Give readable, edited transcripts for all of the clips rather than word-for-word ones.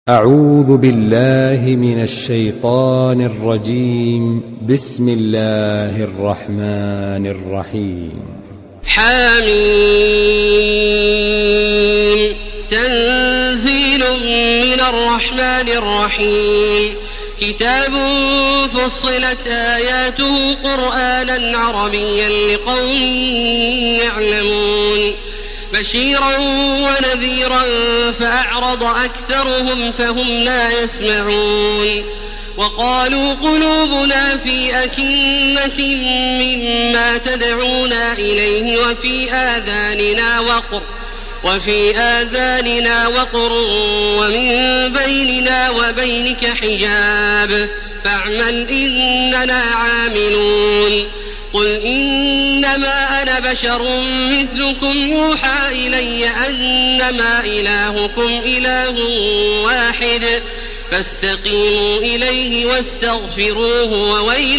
أعوذ بالله من الشيطان الرجيم. بسم الله الرحمن الرحيم. حميم. تنزيل من الرحمن الرحيم. كتاب فصلت آياته قرآنا عربيا لقوم يعلمون بشيرا ونذيرا فأعرض أكثرهم فهم لا يسمعون. وقالوا قلوبنا في أكنة مما تدعونا إليه وفي آذاننا وقر ومن بيننا وبينك حجاب فاعمل إننا عاملون. قل إنما أنا بشر مثلكم يوحى إلي أنما إلهكم إله واحد فاستقيموا إليه واستغفروه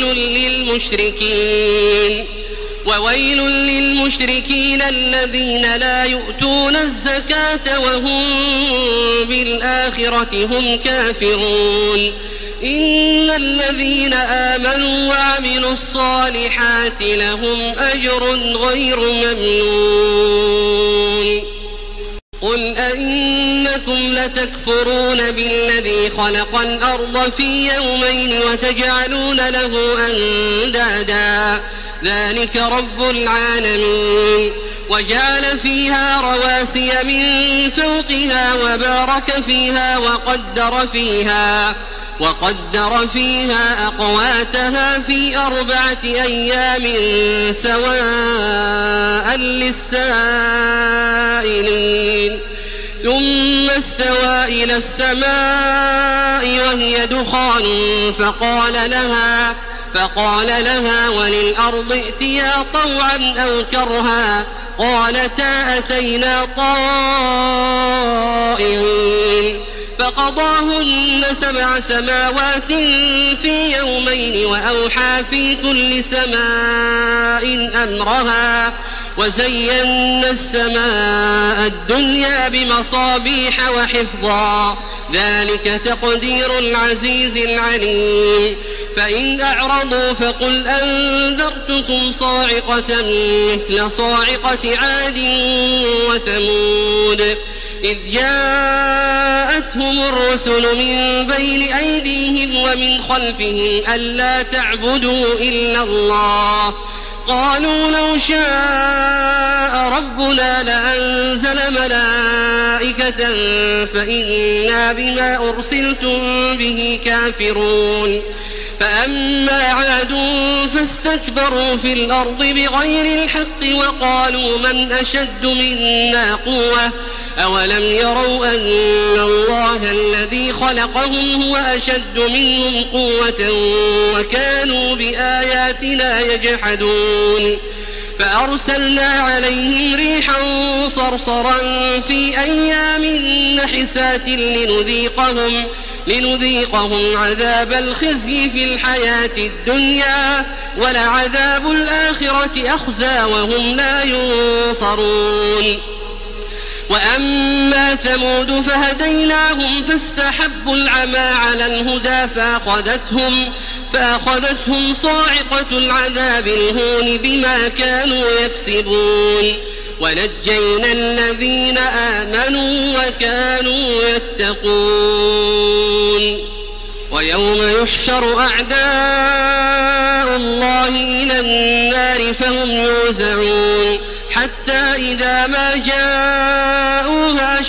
وويل للمشركين الذين لا يؤتون الزكاة وهم بالآخرة هم كافرون. إن الذين آمنوا وعملوا الصالحات لهم أجر غير ممنون. قل أئنكم لتكفرون بالذي خلق الأرض في يومين وتجعلون له أندادا ذلك رب العالمين. وجعل فيها رواسي من فوقها وبارك فيها وقدر فيها أقواتها في 4 أيام سواء للسائلين. ثم استوى إلى السماء وهي دخان فقال لها وللأرض ائتيا طوعا أو كرها قالتا أتينا طائعين. فقضاهن 7 سماوات في يومين وأوحى في كل سماء أمرها وزينا السماء الدنيا بمصابيح وحفظا ذلك تقدير العزيز العليم. فإن أعرضوا فقل أنذرتكم صاعقة مثل صاعقة عاد وثمود إذ جاءتهم الرسل من بين أيديهم ومن خلفهم ألا تعبدوا إلا الله قالوا لو شاء ربنا لأنزل ملائكة فإنا بما أرسلتم به كافرون. فأما عاد فاستكبروا في الأرض بغير الحق وقالوا من أشد منا قوة أولم يروا أن الله الذي خلقهم هو أشد منهم قوة وكانوا بآياتنا يجحدون. فأرسلنا عليهم ريحا صرصرا في أيام نحسات لنذيقهم عذاب الخزي في الحياة الدنيا ولعذاب الآخرة أخزى وهم لا ينصرون. وأما ثمود فهديناهم فاستحبوا العمى على الهدى فأخذتهم صاعقة العذاب الهون بما كانوا يكسبون. ونجينا الذين آمنوا وكانوا يتقون. ويوم يحشر أعداء الله إلى النار فهم يوزعون حتى إذا ما جاءوها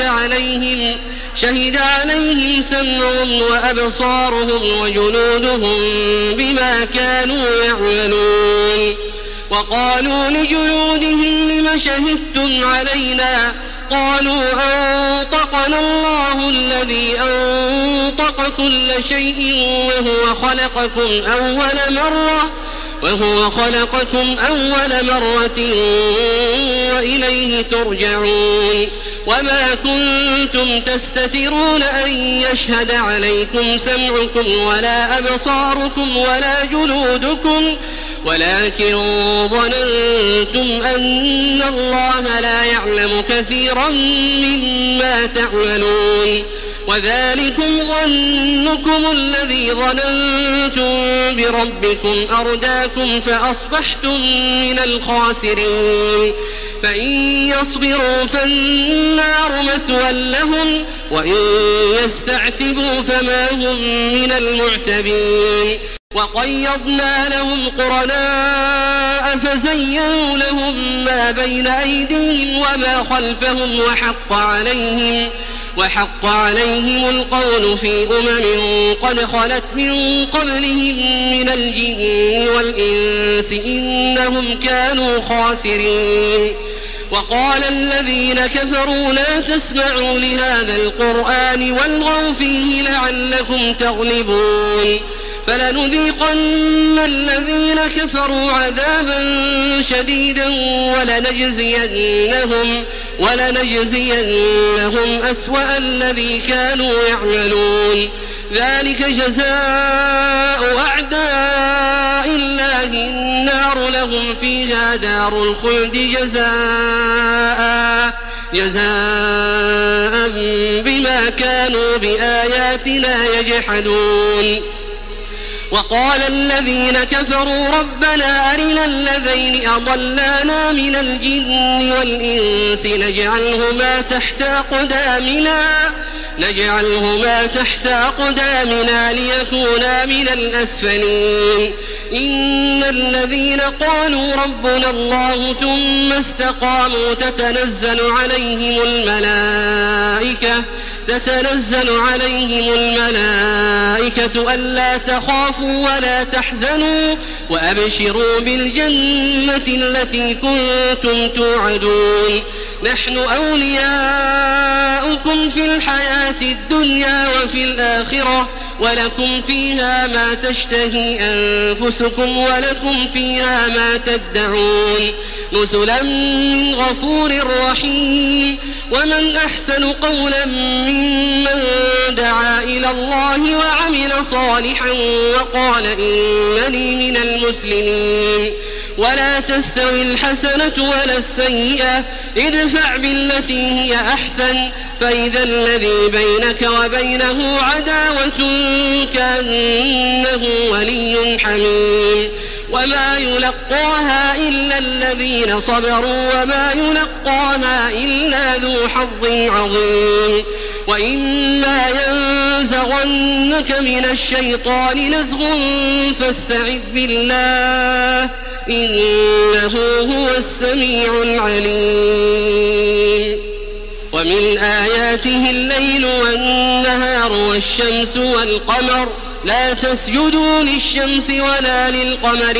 شهد عليهم سمعهم وأبصارهم وجلودهم بما كانوا يعملون. وقالوا لجلودهم لم شهدتم علينا قالوا أنطقنا الله الذي أنطق كل شيء وهو خلقكم أول مرة وإليه ترجعون. وما كنتم تستترون أن يشهد عليكم سمعكم ولا أبصاركم ولا جلودكم ولكن ظننتم أن الله لا يعلم كثيرا مما تعملون. وذلكم ظنكم الذي ظننتم بربكم أرداكم فأصبحتم من الخاسرين فإن يصبروا فالنار مثوى لهم وإن يستعتبوا فما هم من المعتبين وقيضنا لهم قرناء فزينوا لهم ما بين أيديهم وما خلفهم وحق عليهم القول في قد خلت من قبلهم من الجن والإنس إنهم كانوا خاسرين وقال الذين كفروا لا تسمعوا لهذا القرآن والغوا فيه لعلكم تغلبون فلنذيقن الذين كفروا عذابا شديدا ولنجزينهم أسوأ الذي كانوا يعملون ذلك جزاء أعداء الله النار لهم فيها دار الخلد جزاء بما كانوا بآياتنا يجحدون وقال الذين كفروا ربنا أرنا الذين أضلانا من الجن والإنس نجعلهما تحت أقدامنا ليكونا من الأسفلين إن الذين قالوا ربنا الله ثم استقاموا تتنزل عليهم الملائكة ألا تخافوا ولا تحزنوا وأبشروا بالجنة التي كنتم توعدون نحن أولياؤكم في الحياة الدنيا وفي الآخرة ولكم فيها ما تشتهي أنفسكم ولكم فيها ما تدعون نزلا من غفور رحيم ومن أحسن قولا ممن دعا إلى الله وعمل صالحا وقال إنني من المسلمين ولا تستوي الحسنة ولا السيئة ادفع بالتي هي أحسن فإذا الذي بينك وبينه عداوة كأنه ولي حميم وما يلقاها إلا الذين صبروا وما يلقاها إلا ذو حظ عظيم وإما ينزغنك من الشيطان نزغ فاستعذ بالله إنه هو السميع العليم ومن آياته الليل والنهار والشمس والقمر لا تسجدوا للشمس ولا للقمر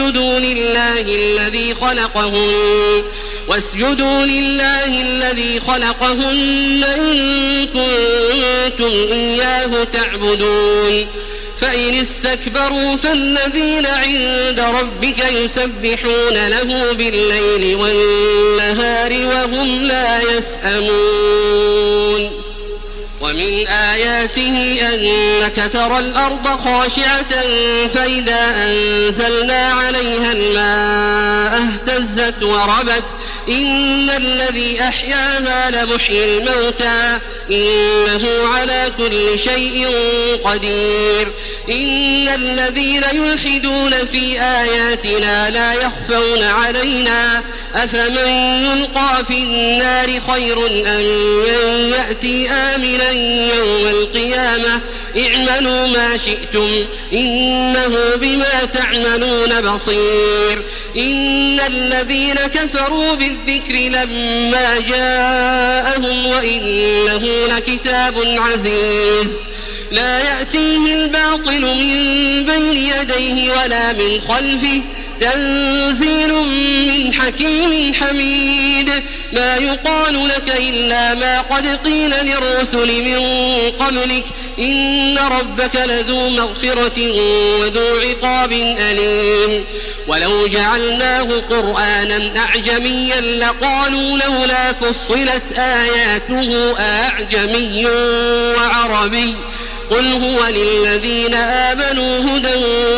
واسجدوا لله الذي خلقهن إن كنتم إياه تعبدون فإن استكبروا فالذين عند ربك يسبحون له بالليل والنهار وهم لا يسأمون ومن آياته أنك ترى الأرض خاشعة فإذا أنزلنا عليها الماء اهتزت وربت إن الذي أحياها لمحيي الموتى إنه على كل شيء قدير إن الذين يلحدون في آياتنا لا يخفون علينا أفمن يلقى في النار خير أم من يأتي آمنا يوم القيامة اعملوا ما شئتم إنه بما تعملون بصير إن الذين كفروا بالذكر لما جاءهم وإنه لكتاب عزيز لا يأتيه الباطل من بين يديه ولا من خلفه تنزيل من حكيم حميد ما يقال لك إلا ما قد قيل للرسل من قبلك إن ربك لذو مغفرة وذو عقاب أليم ولو جعلناه قرآنا أعجميا لقالوا لولا فصلت آياته أعجمي وعربي قل هو للذين آمنوا هدى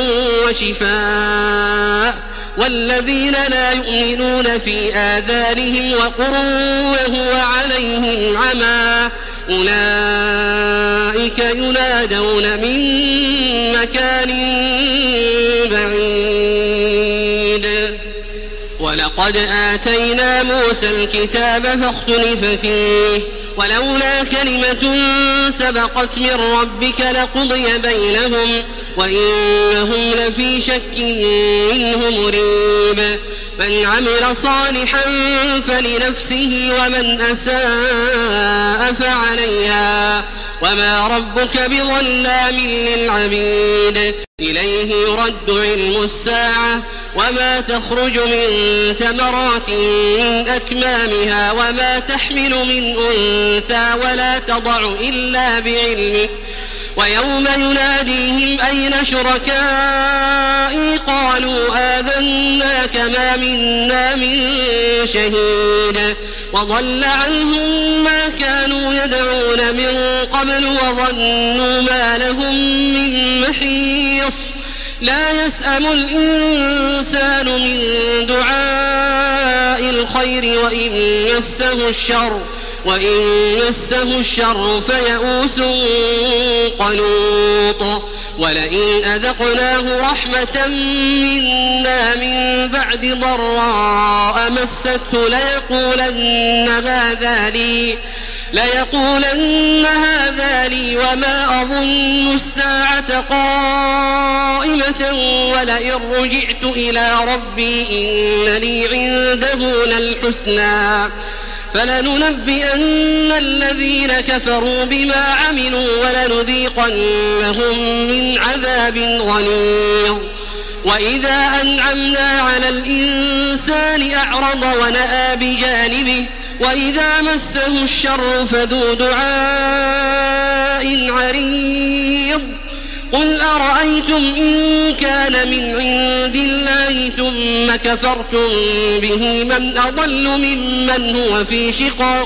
وشفاء والذين لا يؤمنون في آذانهم وقر وهو عليهم عمى أولئك ينادون من مكان بعيد. ولقد آتينا موسى الكتاب فاختلف فيه ولولا كلمة سبقت من ربك لقضي بينهم وإنهم لفي شك منه مريب. من عمل صالحا فلنفسه ومن أساء فعليها وما ربك بظلام للعبيد. إليه يرد علم الساعة وما تخرج من ثمرات من أكمامها وما تحمل من أنثى ولا تضع إلا بعلمه. ويوم يناديهم أين شركائي قالوا آذناك ما منا من شهيد وضل عنهم ما كانوا يدعون من قبل وظنوا ما لهم من محيص. لا يسأم الإنسان من دعاء الخير وإن مسه الشر فيئوس قنوط. ولئن أذقناه رحمة منا من بعد ضراء مسته ليقولن هذا لي وما أظن الساعة قائمة ولئن رجعت إلى ربي إن لي عنده للحسنى فلننبئن الذين كفروا بما عملوا ولنذيقنهم من عذاب غليظ. وإذا أنعمنا على الإنسان أعرض ونأى بجانبه وإذا مسه الشر فذو دعاء عريض. قل أرأيتم إن كان من عند الله ثم كفرتم به من أضل ممن هو في شقاق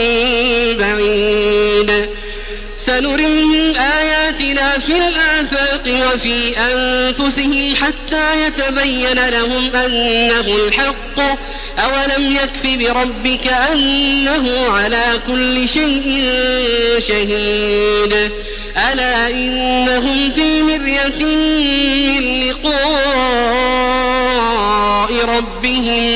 بعيد. سنريهم آياتنا في الآفاق وفي أنفسهم حتى يتبين لهم أنه الحق. أولم يكف بربك أنه على كل شيء شهيد. ألا إنهم في مرية من لقاء ربهم